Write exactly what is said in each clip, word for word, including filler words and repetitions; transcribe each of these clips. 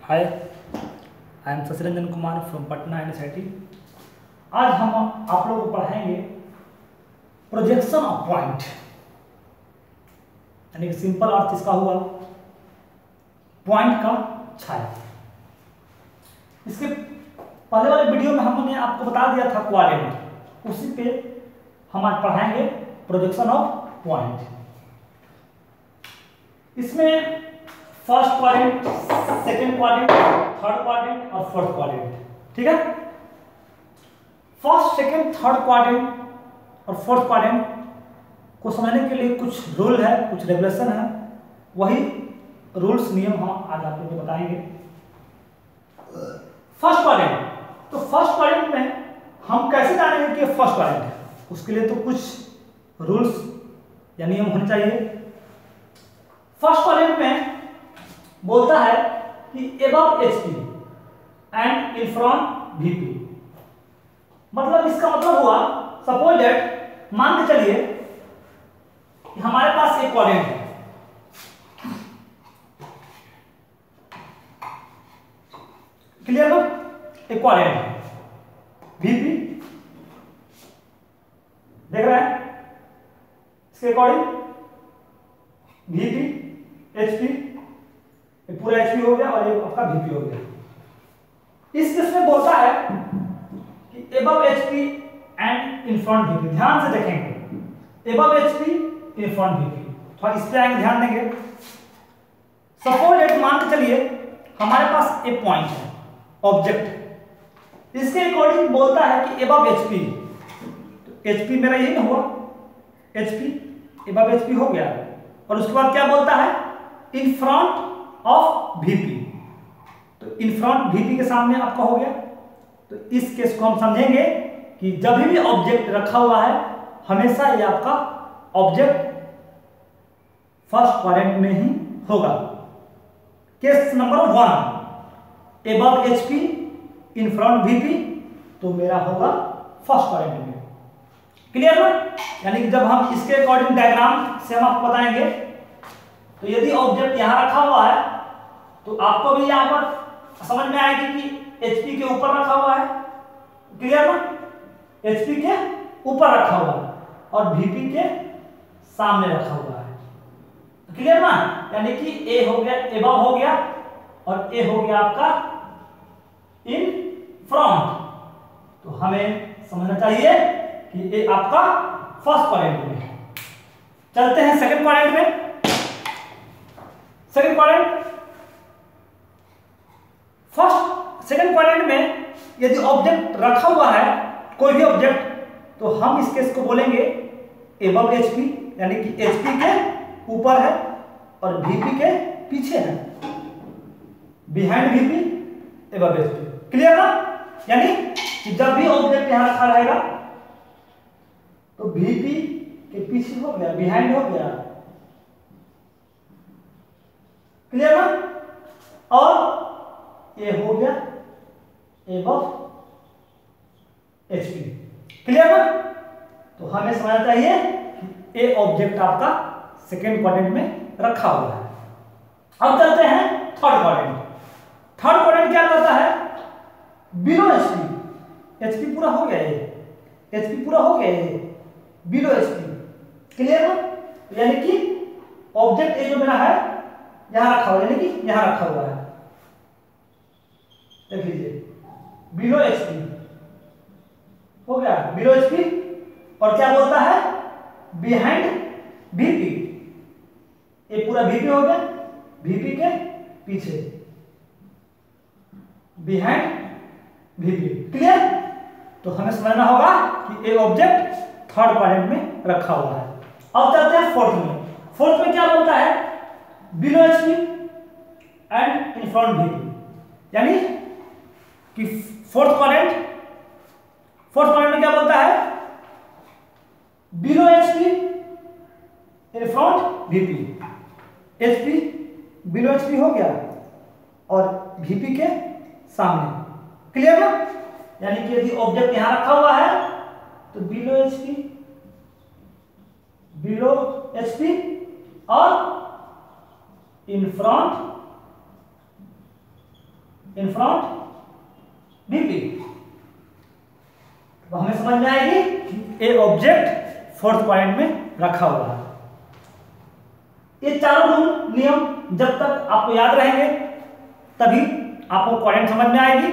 Hi, I am Shashiranjan Kumar from Patna university. आज हम आप लोगों को पढ़ाएंगे प्रोजेक्शन ऑफ पॉइंट, यानी कि सिंपल अर्थ इसका हुआ पॉइंट का छाया। इसके पहले वाले वीडियो में हमने आपको बता दिया था क्वाड्रेंट, उसी पे हम आज पढ़ाएंगे प्रोजेक्शन ऑफ पॉइंट। इसमें first quadrant, second quadrant, third quadrant और फोर्थ क्वाड्रेंट, ठीक है। फर्स्ट, सेकंड, थर्ड क्वाड्रेंट और फोर्थ क्वाड्रेंट को समझने के लिए कुछ रूल है, कुछ रेगुलेशन है, वही रूल्स नियम हम आज आप लोगों को बताएंगे। फर्स्ट क्वाड्रेंट, तो फर्स्ट क्वाड्रेंट में हम कैसे जानेंगे कि फर्स्ट क्वाड्रेंट है, उसके लिए तो कुछ रूल्स या नियम होने चाहिए। फर्स्ट क्वाड्रेंट में बोलता है कि above HP and in front VP. मतलब इसका मतलब हुआ, सपोज दैट, मान के चलिए कि हमारे पास एक क्वाड्रेंट है, क्लियर ना, एक क्वाड्रेंट है वीपी, देख रहे हैं इसके अकॉर्डिंग वीपी, एचपी, पूरा एचपी हो गया और ये आपका वीपी हो गया। इस केस में बोलता है कि above HP and in front VP. ध्यान से देखेंगे, above HP in front VP, थोड़ा इस पे आएंगे, ध्यान देंगे। सपोज दैट, मान के चलिए हमारे पास एक पॉइंट है, ऑब्जेक्ट, इसके अकॉर्डिंग बोलता है कि एबव एचपी, तो एचपी मेरा यही ना हुआ, एचपी एबव एचपी हो गया, और उसके बाद क्या बोलता है, इन फ्रंट ऑफ वीपी, तो इन फ्रंट वीपी के सामने आपका हो गया। तो इस केस को हम समझेंगे कि जब भी ऑब्जेक्ट रखा हुआ है, हमेशा ये आपका ऑब्जेक्ट फर्स्ट क्वाड्रेंट में ही होगा। Case number one, above HP in front VP, तो मेरा होगा फर्स्ट क्वाड्रेंट में, क्लियर ना। यानी कि जब हम इसके अकॉर्डिंग डायग्राम से हम आपको बताएंगे, तो यदि ऑब्जेक्ट यहां रखा हुआ है तो आपको भी यहां पर समझ में आएगी कि एचपी के ऊपर रखा हुआ है, क्लियर ना, एचपी के ऊपर रखा हुआ है और वीपी के सामने रखा हुआ है, क्लियर ना। यानी कि ए हो गया, एबव हो गया, और ए हो गया आपका इन फ्रंट। तो हमें समझना चाहिए कि ए आपका फर्स्ट क्वाड्रेंट में है। चलते हैं सेकंड क्वाड्रेंट में। Second quadrant, first second quadrant में यदि ऑब्जेक्ट रखा हुआ है, कोई भी ऑब्जेक्ट, तो हम इस केस को बोलेंगे एबव एचपी, यानी कि एचपी के ऊपर है और वीपी के पीछे है, behind VP above HP, clear ना। यानी कि जब भी ऑब्जेक्ट यहां रखा रहेगा तो वीपी के पीछे हो गया, बिहाइंड हो गया, क्लियर ना, और ये हो गया एबव एचपी, क्लियर ना। तो हमें समझना चाहिए कि ए ऑब्जेक्ट आपका सेकेंड क्वाड्रेंट में रखा हुआ है। अब चलते हैं थर्ड क्वाड्रेंट। थर्ड क्वाड्रेंट क्या करता है, बिलो एचपी, एचपी पूरा हो गया, ये एचपी पूरा हो गया, ये बिलो एचपी, क्लियर ना। यानी कि ऑब्जेक्ट ए जो मेरा है यहां रखा हुआ, यानी कि यहां रखा हुआ है, देख लीजिए, बिलो एचपी हो गया, बिलो एचपी, और क्या बोलता है, बिहाइंड वीपी, ये पूरा वीपी हो गया, वीपी के पीछे, बिहाइंड वीपी, क्लियर। तो हमें समझना होगा कि ये ऑब्जेक्ट थर्ड क्वाड्रेंट में रखा हुआ है। अब चलते हैं फोर्थ में। फोर्थ में क्या बोलता है, below HP and in front VP, यानी कि फोर्थ क्वाड्रेंट, फोर्थ क्वाड्रेंट में क्या बोलता है, below HP in front VP, HP below HP हो गया और वीपी के सामने, क्लियर ना। यानी कि यदि ऑब्जेक्ट यहां रखा हुआ है तो बिलो एचपी, बिलो एचपी और in front in front VP. तो हमें समझ में आएगी कि ए ऑब्जेक्ट फोर्थ पॉइंट में रखा हुआ है। ये चारों रूल नियम जब तक आपको याद रहेंगे तभी आपको पॉइंट समझ में आएगी।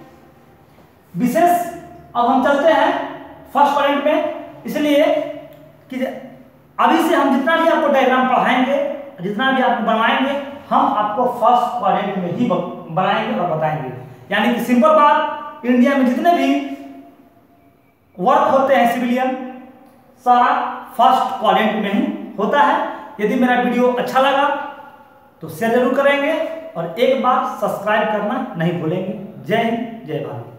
विशेष अब हम चलते हैं फर्स्ट पॉइंट में, इसलिए कि अभी से हम जितना भी आपको डायग्राम पढ़ाएंगे, जितना भी आपको बनवाएंगे, हम आपको फर्स्ट क्वाड्रेंट में ही बनाएंगे और बताएंगे। यानी कि सिंपल बात, इंडिया में जितने भी वर्क होते हैं सिविलियन, सारा फर्स्ट क्वाड्रेंट में ही होता है। यदि मेरा वीडियो अच्छा लगा तो शेयर जरूर करेंगे और एक बार सब्सक्राइब करना नहीं भूलेंगे। जय हिंद, जय भारत।